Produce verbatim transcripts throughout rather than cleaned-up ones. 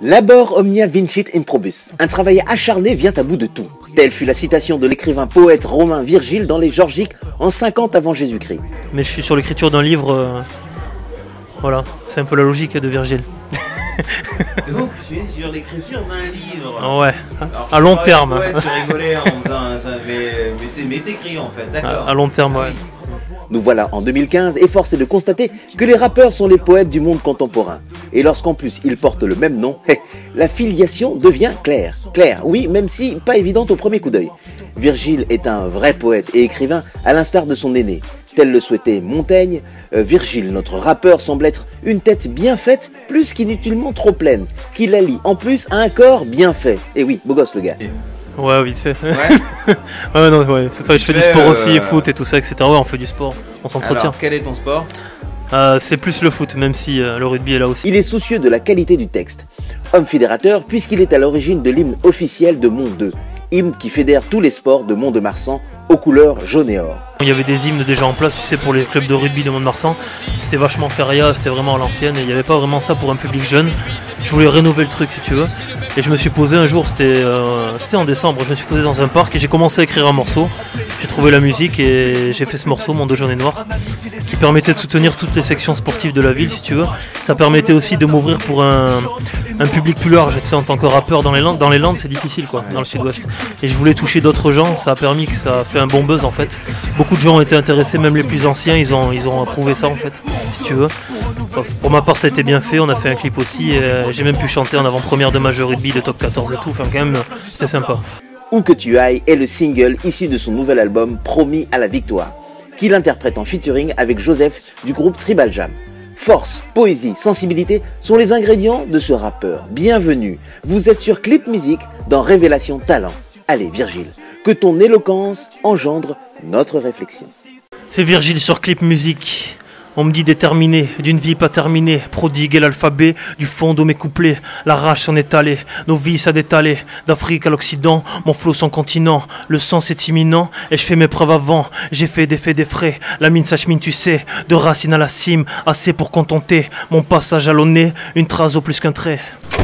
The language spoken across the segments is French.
Labor omnia vincit improbus. Un travail acharné vient à bout de tout. Telle fut la citation de l'écrivain poète romain Virgile dans les Georgiques en cinquante avant Jésus-Christ. Mais je suis sur l'écriture d'un livre, euh... voilà, c'est un peu la logique de Virgile. Donc tu es sur l'écriture d'un livre. Ouais, alors, à long terme. Ouais, tu rigolais en faisant ça, mais, mais t'écris en fait, d'accord. À, à long terme, ouais. Nous voilà en deux mille quinze et force est de constater que les rappeurs sont les poètes du monde contemporain. Et lorsqu'en plus ils portent le même nom, la filiation devient claire. Claire, oui, même si pas évidente au premier coup d'œil. Virgile est un vrai poète et écrivain à l'instar de son aîné. Tel le souhaitait Montaigne, euh, Virgile, notre rappeur, semble être une tête bien faite, plus qu'inutilement trop pleine, qui la lie en plus à un corps bien fait. Et oui, beau gosse le gars. Ouais, vite fait. Ouais. ouais, non, ouais. C'est vrai, je fais du sport euh... aussi, foot et tout ça, et cetera. Ouais, on fait du sport, on s'entretient. Alors, quel est ton sport? euh, C'est plus le foot, même si euh, le rugby est là aussi. Il est soucieux de la qualité du texte. Homme fédérateur, puisqu'il est à l'origine de l'hymne officiel de Mont deux. Hymne qui fédère tous les sports de Mont-de-Marsan aux couleurs jaune et or. Il y avait des hymnes déjà en place, tu sais, pour les clubs de rugby de Mont-de-Marsan. C'était vachement feria, c'était vraiment à l'ancienne et il n'y avait pas vraiment ça pour un public jeune. Je voulais rénover le truc si tu veux. Et je me suis posé un jour, c'était euh, en décembre, je me suis posé dans un parc et j'ai commencé à écrire un morceau. J'ai trouvé la musique et j'ai fait ce morceau, Mon deux jaune et noir, qui permettait de soutenir toutes les sections sportives de la ville si tu veux. Ça permettait aussi de m'ouvrir pour un, un public plus large, tu sais, en tant que rappeur dans les Landes. Dans les Landes c'est difficile quoi, dans le sud-ouest. Et je voulais toucher d'autres gens, ça a permis que ça a fait un bon buzz en fait. Beaucoup de gens ont été intéressés, même les plus anciens, ils ont, ils ont approuvé ça en fait, si tu veux. Pour ma part ça a été bien fait, on a fait un clip aussi, et j'ai même pu chanter en avant-première de Major Rugby, de Top quatorze et tout, enfin quand même c'était sympa. Où que tu ailles est le single issu de son nouvel album Promis à la victoire, qu'il interprète en featuring avec Joseph du groupe Tribal Jam. Force, poésie, sensibilité sont les ingrédients de ce rappeur. Bienvenue, vous êtes sur Clip Music dans Révélation Talent. Allez Virgile, que ton éloquence engendre notre réflexion. C'est Virgile sur Clip Music. On me dit déterminé, d'une vie pas terminée, prodiguer l'alphabet, du fond de mes couplets, la rage s'en est allée, nos vies ça détalé, d'Afrique à l'Occident, mon flot son continent, le sens est imminent, et je fais mes preuves avant, j'ai fait des faits des frais, la mine s'achemine tu sais, de racine à la cime, assez pour contenter, mon passage jalonné, une trace au plus qu'un trait.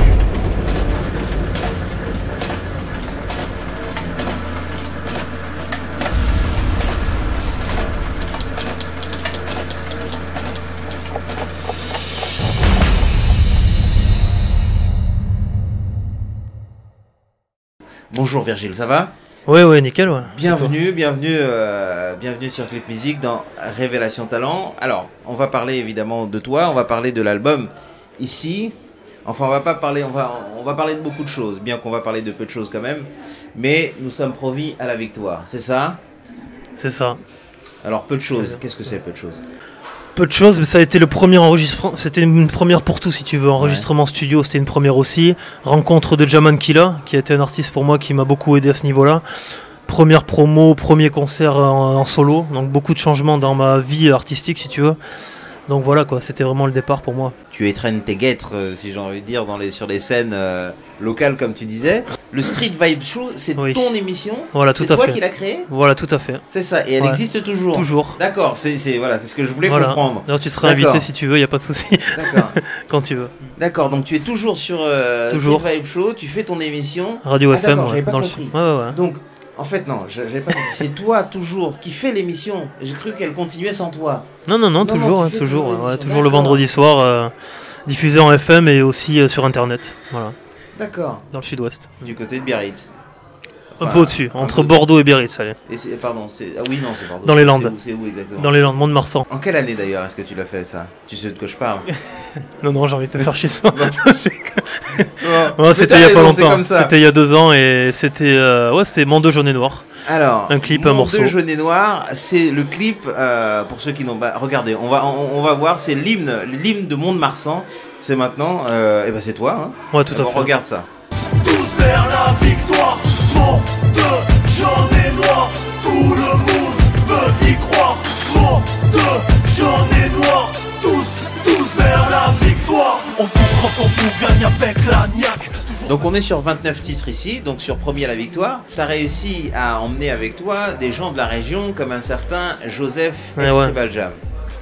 Bonjour Virgile, ça va? Ouais, ouais, nickel, ouais. Bienvenue, bienvenue, euh, bienvenue sur Clip Music dans Révélation Talent. Alors, on va parler évidemment de toi, on va parler de l'album ici. Enfin, on va pas parler, on va, on va parler de beaucoup de choses, bien qu'on va parler de peu de choses quand même. Mais nous sommes promis à la victoire, c'est ça? C'est ça. Alors, peu de choses, qu'est-ce que c'est peu de choses? Peu de choses, mais ça a été le premier enregistrement, c'était une première pour tout si tu veux, enregistrement ouais. Studio c'était une première aussi, rencontre de Jaman Killa, qui a été un artiste pour moi qui m'a beaucoup aidé à ce niveau-là, première promo, premier concert en, en solo, donc beaucoup de changements dans ma vie artistique si tu veux, donc voilà quoi, c'était vraiment le départ pour moi. Tu étrennes tes guêtres, euh, si j'ai envie de dire, dans les, sur les scènes euh, locales comme tu disais. Le Street Vibe Show, c'est oui. ton émission. Voilà, tout à fait. C'est toi qui l'as créée. Voilà, tout à fait. C'est ça, et elle ouais. existe toujours. Toujours. D'accord, c'est voilà, c'est ce que je voulais voilà. comprendre. Alors, tu seras invité si tu veux, il n'y a pas de souci. D'accord. Quand tu veux. D'accord, donc tu es toujours sur euh, toujours. Street Vibe Show, tu fais ton émission. Radio ah, F M, ouais, j'avais pas dans compris. Le... Ouais, ouais, ouais. Donc, en fait, non, j'avais pas compris. C'est toi toujours qui fais l'émission. J'ai cru qu'elle continuait sans toi. Non, non, non, non toujours, non, hein, toujours, toujours, ouais, toujours le vendredi soir, euh, diffusé en F M et aussi euh, sur Internet. Voilà. D'accord. Dans le sud-ouest. Du côté de Biarritz. Enfin, un peu au-dessus, entre Bordeaux et Biarritz, allez. Et pardon, c'est ah oui non, c'est Bordeaux. Dans les Landes. C'est où, où exactement? Dans les Landes, Mont-de-Marsan. En quelle année d'ailleurs est-ce que tu l'as fait ça? Tu sais de quoi je parle? Non non, j'ai envie de te faire chier ça. Bon, ouais, c'était il y a pas longtemps. C'était il y a deux ans et c'était euh, ouais, c'était Mon deux jaune et noir. Alors, un clip, Mon un morceau. deux jaune et noir, c'est le clip euh, pour ceux qui n'ont pas regardez, on va on, on va voir, c'est l'hymne l'hymne de Mont-de-Marsan. C'est maintenant euh, et ben c'est toi hein. Ouais, tout à Alors, fait. Regarde ça. Tous vers la victoire, Mon deux jaune et noir, tout le monde veut y croire. Mon deux jaune et noir, tous, tous vers la victoire. On vous croque, on vous gagne avec la niaque. Donc on est sur vingt-neuf titres ici, donc sur Promis à la victoire. Tu as réussi à emmener avec toi des gens de la région comme un certain Joseph ouais, ouais. Tribal Jam.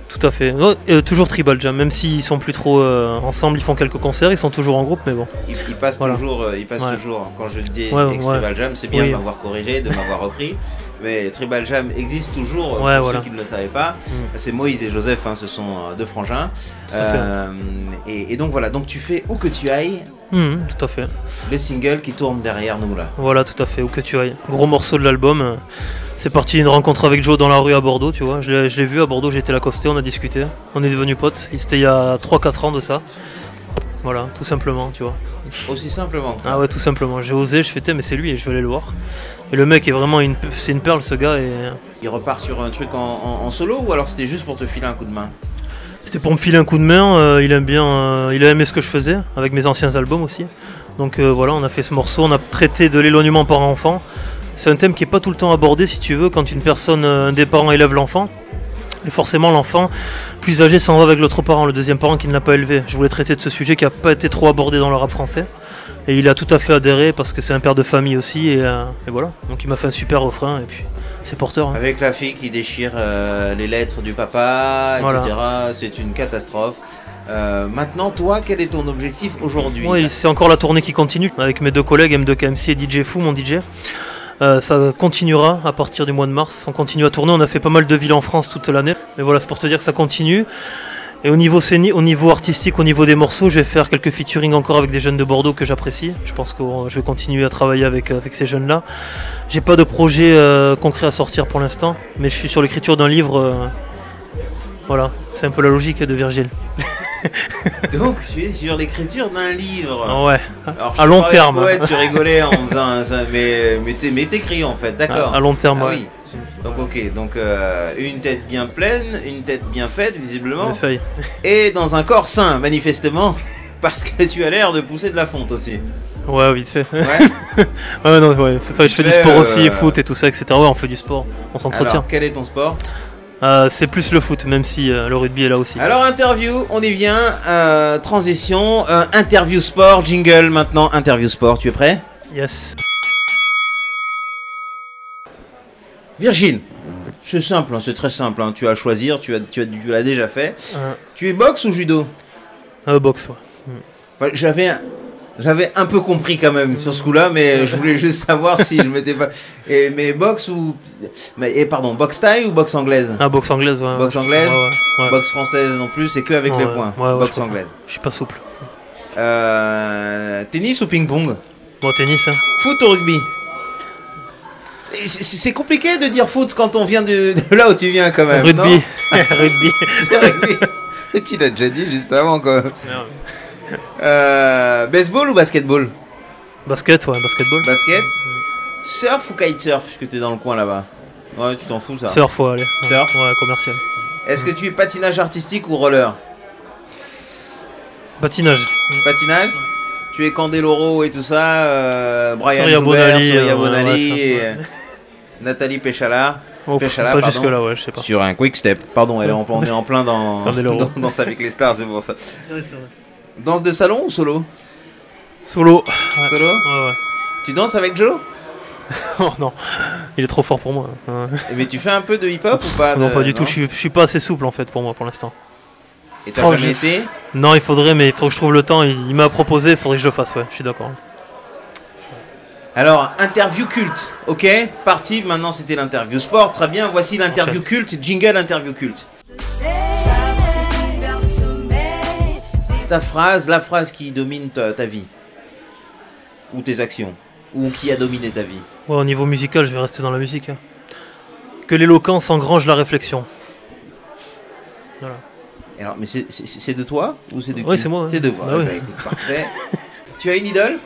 Tout à fait. Ouais, euh, toujours Tribal Jam, même s'ils sont plus trop euh, ensemble, ils font quelques concerts, ils sont toujours en groupe, mais bon. Ils, ils passent Voilà. toujours, euh, ils passent Ouais. toujours. Quand je dis Ouais, ex-Tribal ouais. Jam, c'est bien Oui. de m'avoir corrigé, de m'avoir repris. Mais Tribal Jam existe toujours, euh, Ouais, pour voilà. ceux qui ne le savaient pas. Mm. C'est Moïse et Joseph, hein, ce sont euh, deux frangins. Tout à fait. Euh, et, et donc voilà, donc tu fais Où que tu ailles, Mhm, tout à fait. le single qui tourne derrière nous là. Voilà, tout à fait, où que tu ailles. Gros morceau de l'album. euh, C'est parti d'une rencontre avec Joe dans la rue à Bordeaux, tu vois. Je l'ai, je l'ai vu à Bordeaux, j'ai été l'accosté, on a discuté. On est devenus potes. Et c'était il y a trois quatre ans de ça. Voilà, tout simplement, tu vois. Aussi simplement que ça. Ah ouais, tout simplement. J'ai osé, je fais, Tain, mais c'est lui et je vais aller le voir. Et le mec est vraiment une, c'est une perle, ce gars. Et Il repart sur un truc en, en- en solo ou alors c'était juste pour te filer un coup de main? c'était pour me filer un coup de main. euh, il aime bien, euh, il a aimé ce que je faisais avec mes anciens albums aussi. Donc euh, voilà, on a fait ce morceau. On a traité de l'éloignement par enfant. C'est un thème qui n'est pas tout le temps abordé, si tu veux, quand une personne, euh, un des parents élève l'enfant. Et forcément, l'enfant plus âgé s'en va avec l'autre parent, le deuxième parent qui ne l'a pas élevé. Je voulais traiter de ce sujet qui n'a pas été trop abordé dans le rap français. Et il a tout à fait adhéré parce que c'est un père de famille aussi. Et, euh, et voilà. Donc il m'a fait un super refrain et puis c'est porteur. hein. Avec la fille qui déchire euh, les lettres du papa, Voilà. et cetera. C'est une catastrophe. Euh, maintenant, toi, quel est ton objectif aujourd'hui? Oui, c'est encore la tournée qui continue avec mes deux collègues M deux K M C et D J Fou, mon D J. Euh, ça continuera à partir du mois de mars. On continue à tourner. On a fait pas mal de villes en France toute l'année. Mais voilà, c'est pour te dire que ça continue. Et au niveau scénique, au niveau artistique, au niveau des morceaux, je vais faire quelques featuring encore avec des jeunes de Bordeaux que j'apprécie. Je pense que euh, je vais continuer à travailler avec, avec ces jeunes-là. J'ai pas de projet euh, concret à sortir pour l'instant, mais je suis sur l'écriture d'un livre. euh, voilà, c'est un peu la logique de Virgile. Donc, tu es sur l'écriture d'un livre. Ouais, Alors, je à te long parlais terme. de poète, tu rigolais en faisant un- ça, mais, mais t'es- mais t'écris en fait, d'accord. à long terme, Ah ouais. oui. Donc ok, donc euh, une tête bien pleine, une tête bien faite visiblement, Ça y est. et dans un corps sain manifestement, parce que tu as l'air de pousser de la fonte aussi. Ouais, vite fait. Ouais. Ouais, non, ouais, c'est ça, je fais du fais, sport euh, aussi, foot et tout ça, et cetera. Ouais, on fait du sport, on s'entretient. Alors, quel est ton sport? Euh, c'est plus le foot, même si euh, le rugby est là aussi. Alors interview, on y vient, euh, transition, euh, interview sport, jingle maintenant, interview sport, tu es prêt? Yes. Virgile, c'est simple, hein, c'est très simple, hein, tu as à choisir, tu, as, tu, as, tu l'as déjà fait. Euh, Tu es boxe ou judo? euh, boxe, ouais. Enfin, j'avais, un- j'avais un peu compris quand même sur ce coup-là, mais je voulais juste savoir si je m'étais pas... Et, mais boxe ou... Mais, et pardon, boxe thaï ou boxe anglaise? Ah, boxe anglaise, ouais. Boxe ouais. anglaise, Ouais, ouais, ouais. boxe française non plus, c'est que avec Ouais, les ouais. points, Ouais, ouais, boxe je préfère. anglaise. Je suis pas souple. Euh, tennis ou ping-pong? Bon, tennis, hein. Foot ou rugby? Et c'est- C'est c'est compliqué de dire foot quand on vient de, de là où tu viens quand même. Rugby. non Rugby. C'est rugby. Tu l'as déjà dit juste avant quoi. Euh, baseball ou basketball? Basket, ouais, basketball. Basket. Surf ou kitesurf puisque t'es dans le coin là-bas? Ouais, tu t'en fous ça. Surf, faut aller. Surf. Ouais, commercial. Est-ce que tu es patinage artistique ou roller? Patinage. Patinage. Tu es Candeloro et tout ça, euh, Brian Soria Joubert, Bonali, Soria euh, Bonali ouais, ouais, et ça, ouais. Nathalie Péchala. Oh, Péchala, pas pardon. jusque là, ouais, je sais pas. Sur un quick step. Pardon, elle est en, on est en plein dans, Candeloro. dans Danse avec les stars, c'est pour ça. Danse de salon ou solo? Solo. Ouais. Solo. Ouais, ouais. Tu danses avec Joe? Oh non, il est trop fort pour moi. Ouais. Mais tu fais un peu de hip-hop ou pas? Non, de- pas du tout. Je suis, je suis pas assez souple en fait pour moi pour l'instant. Et t'as Oh, jamais je- essayé? Non, il faudrait, mais il faut que je trouve le temps. Il, il m'a proposé, il faudrait que je le fasse. Ouais, je suis d'accord. Alors, interview culte, ok? Parti, maintenant c'était l'interview sport, très bien. Voici l'interview culte, jingle interview culte. Ta phrase, la phrase qui domine ta, ta vie. Ou tes actions. Ou qui a dominé ta vie. Ouais, au niveau musical, je vais rester dans la musique. hein. Que l'éloquence engrange la réflexion. Voilà. Alors, mais c'est- c'est c'est de toi? Ou c'est de qui? Ouais, c'est moi, ouais. C'est de moi. Bah Eh ouais. ben, écoute, parfait. Tu as une idole?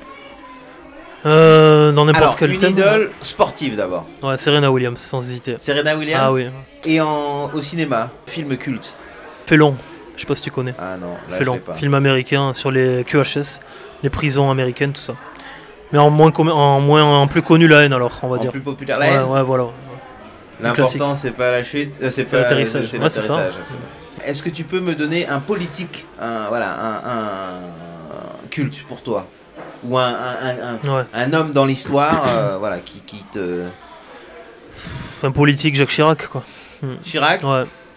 Euh, dans n'importe Alors, quel une thème. idole sportive d'abord. Ouais, Serena Williams, sans hésiter. Serena Williams. Ah oui. Et en, au cinéma, film culte. Félon, je sais pas si tu connais. Ah non, là je Félon, sais pas. film américain sur les Q H S, les prisons américaines, tout ça. Mais en moins, commun- en moins, en plus connu la haine alors, on va En dire. plus populaire, la Ouais, haine. ouais, voilà. L'important c'est pas la chute, euh, c'est pas l'atterrissage. c'est Ouais, c'est ça. l'atterrissage, absolument. Est-ce que tu peux me donner un politique, un, voilà, un, un culte pour toi, ou un, un, un, un- Ouais. un homme dans l'histoire, euh, voilà, qui, qui te Un politique, Jacques Chirac, quoi. Chirac. Ouais.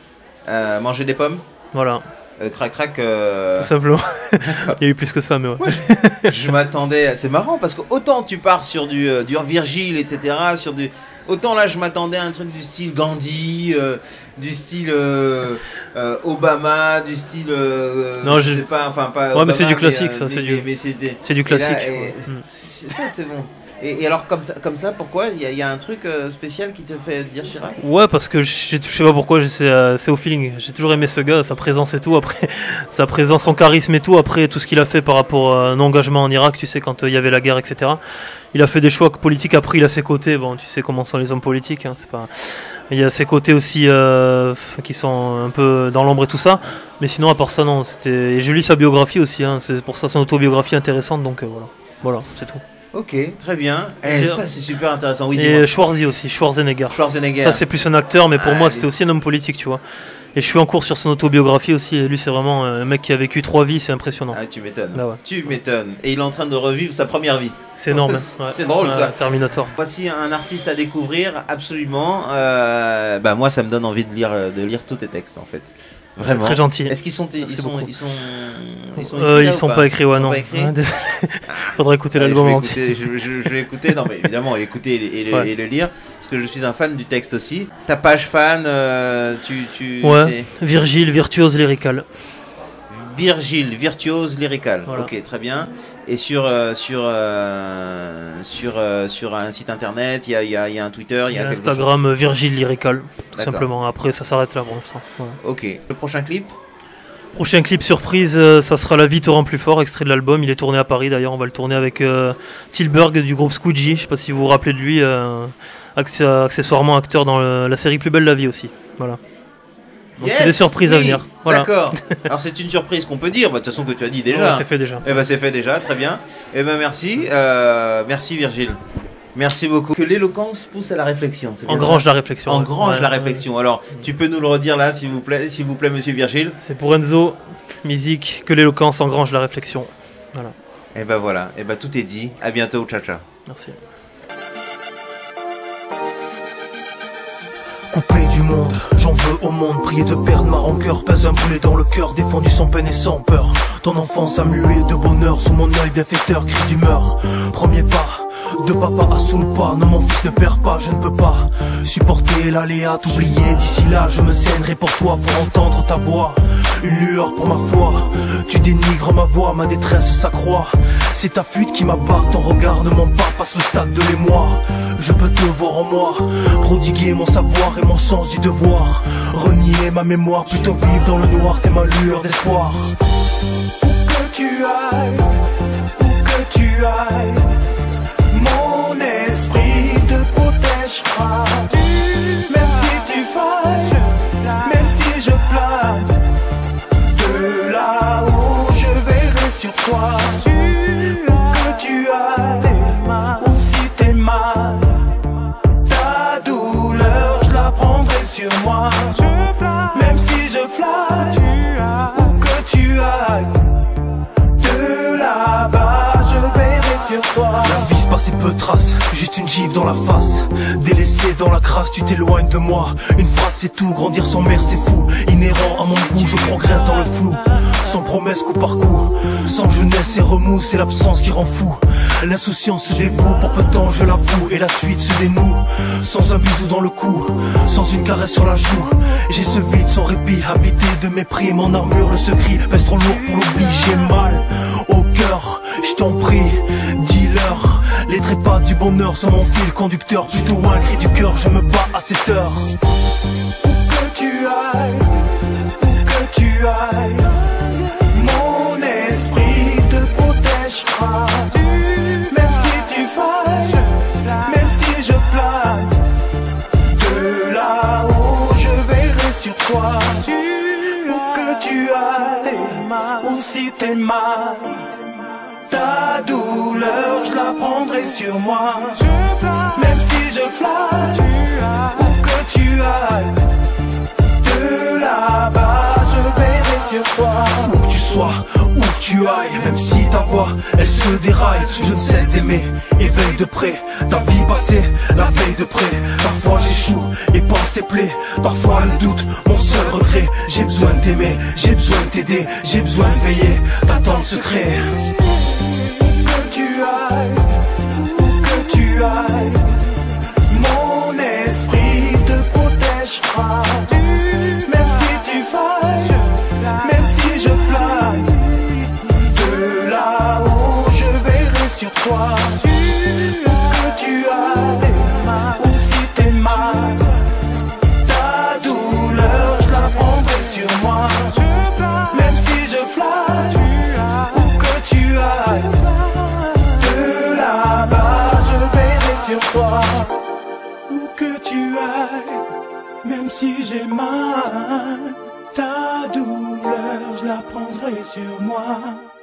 Euh, manger des pommes. Voilà. Euh, crac crac. Euh... Tout simplement. Il y a eu plus que ça, mais ouais. Ouais, je, je m'attendais. C'est marrant parce que autant tu pars sur du, euh, du Virgile, et cetera. Sur du. Autant là, je m'attendais à un truc du style Gandhi, euh, du style euh, euh, Obama, du style. Euh, non, je j'ai- sais pas. Enfin pas. Ouais, Obama, mais c'est du classique, mais, ça, euh, c'est mais- du- mais c'était- c'est du et classique. là, et- ouais. Mm. c'est- Ça c'est bon. Et, et alors comme ça, comme ça, pourquoi il y, a- il y a un truc euh, spécial qui te fait dire Chirac? Ouais, parce que je sais je sais pas pourquoi, je- c'est euh, c'est au feeling. J'ai toujours aimé ce gars, sa présence et tout. Après, sa présence, son charisme et tout. Après, tout ce qu'il a fait par rapport à un engagement en Irak, tu sais, quand euh, il y avait la guerre, et cetera. Il a fait des choix politiques. Après, il a ses côtés. Bon, tu sais comment sont les hommes politiques. Hein, c'est pas. Il y a ses côtés aussi euh, qui sont un peu dans l'ombre et tout ça. Mais sinon, à part ça, non. C'était. Et je lis sa biographie aussi. Hein, c'est pour ça son autobiographie intéressante. Donc euh, voilà, voilà, c'est tout. Ok, très bien. Eh, J'ai- ça c'est super intéressant. Oui, dis-moi. Et Schwarzy aussi, Schwarzenegger. Schwarzenegger. Ça, c'est plus un acteur, mais pour Ah, moi, lui. c'était aussi un homme politique, tu vois. Et je suis en cours sur son autobiographie aussi. Et lui, c'est vraiment un mec qui a vécu trois vies, c'est impressionnant. Ah, tu m'étonnes. Bah ouais. Tu m'étonnes. Et il est en train de revivre sa première vie. C'est énorme. hein. Ouais. C'est drôle, ça. Terminator. Voici un artiste à découvrir, absolument. Euh, bah moi, ça me donne envie de lire, de lire tous tes textes, en fait. Vraiment. Très gentil. Est-ce qu'ils sont, ils Merci sont, beaucoup. ils sont, ils sont, Euh, écrits, ils là, sont ou pas écrits, ouais, Ils sont non. pas écrits Ouais, désolé. Faudrait écouter Allez, l'album je vais entier. écouter, je, je- je vais écouter, non mais évidemment écouter et, et le, Ouais. et le lire, parce que je suis un fan du texte aussi. Ta page fan, euh, tu, tu Ouais. Virgile, virtuose lyrical. c'est Virgile, virtuose lyrical. Voilà. Ok, très bien. Et sur euh, sur euh, sur euh, sur un site internet, il y a, il y, a, il y a un Twitter, il Il y y a a quelque Instagram, euh, Virgile lyrical, tout D'accord. simplement. Après, ça s'arrête là pour l'instant. Voilà. chose. Ok. Le prochain clip. Prochain clip surprise, euh, ça sera La vie te rend plus fort, extrait de l'album. Il est tourné à Paris d'ailleurs. On va le tourner avec euh, Tilburg du groupe Squeegee. Je sais pas si vous vous rappelez de lui. euh, acc- accessoirement acteur dans le- la série Plus belle la vie aussi. Voilà. Donc c'est Yes, des surprises à oui, venir. Voilà. D'accord. Alors c'est une surprise qu'on peut dire, bah, de toute façon que tu as dit Ouais, déjà. c'est fait déjà. Eh ben c'est fait déjà, très bien. Eh ben merci, euh, merci Virgile. Merci beaucoup. Que l'éloquence pousse à la réflexion. c'est bien Engrange ça la réflexion. Engrange Ouais, la ouais. réflexion. Alors, tu peux nous le redire là, s'il vous plaît, s'il vous plaît, Monsieur Virgile. C'est pour Enzo, musique, que l'éloquence engrange la réflexion. Voilà. Eh ben voilà. Eh ben tout est dit. À bientôt, ciao ciao. Merci. Coupé du monde, j'en veux au monde, prier de perdre ma rancœur, pas un boulet dans le cœur, défendu sans peine et sans peur. Ton enfance a mué de bonheur, sous mon œil bienfaiteur, crise d'humeur. Premier pas, de papa à sous le pas, non mon fils ne perd pas, je ne peux pas supporter l'aléa, t'oublier, d'ici là je me saignerai pour toi, pour entendre ta voix. Une lueur pour ma foi, tu dénigres ma voix, ma détresse s'accroît. C'est ta fuite qui m'abat, ton regard ne ment pas, passe le stade de l'émoi. Je peux te voir en moi, prodiguer mon savoir et mon sens du devoir. Renier ma mémoire, plutôt vivre dans le noir, t'es ma lueur d'espoir. Où que tu ailles, où que tu ailles, mon esprit te protégera. Même si tu failles, même si je plane, de là-haut je verrai sur toi. Où que tu ailles, ou si t'es mal, ta douleur je la prendrai sur moi. Même si je flatte, où que tu ailles, de là-bas je verrai sur toi. La vie se passait peu de traces, juste une gifle dans la face. Délaissé dans la crasse, tu t'éloignes de moi. Une phrase c'est tout, grandir sans mère c'est fou. Inhérent à mon goût, je progresse dans le flou. Sans promesse coup par coup, sans jeunesse et remous, c'est l'absence qui rend fou. L'insouciance se dévoue, pour peu de temps je l'avoue, et la suite se dénoue. Sans un bisou dans le cou, sans une caresse sur la joue. J'ai ce vide sans répit, habité de mépris. Mon armure, le secret, pèse trop lourd pour l'oubli. J'ai mal au cœur, je t'en prie, dis-leur. Les trépas du bonheur sont mon fil conducteur. Plutôt un cri du cœur, je me bats à cette heure. Où que tu ailles, où que tu ailles, mon esprit te protégera. Même si tu failles, même si je plane, de là-haut je verrai sur toi. Où que tu ailles, ou si t'es mal, ta douleur je la prendrai sur moi. Même si je flatte, où que tu ailles, de là-bas je verrai sur toi. Où que tu sois, où que tu ailles, même si ta voix, elle se déraille, je ne cesse d'aimer et veille de près ta vie passée, la veille de près. Parfois j'échoue et pense tes plaies, parfois le doute, mon seul regret. J'ai besoin de t'aimer, j'ai besoin de t'aider, j'ai besoin de veiller, d'attendre secret. Où que tu ailles, où que tu ailles, mon esprit te protégera. Même si tu failles, même si je fly, de là-haut je veillerai sur toi. Où que tu ailles, ou si t'es mal, ta douleur je la prendrai sur moi. Même si je fly, où que tu ailles, de là-bas je veillerai sur toi. Où que tu ailles, même si j'ai mal, ta douleur je la prendrai sur moi.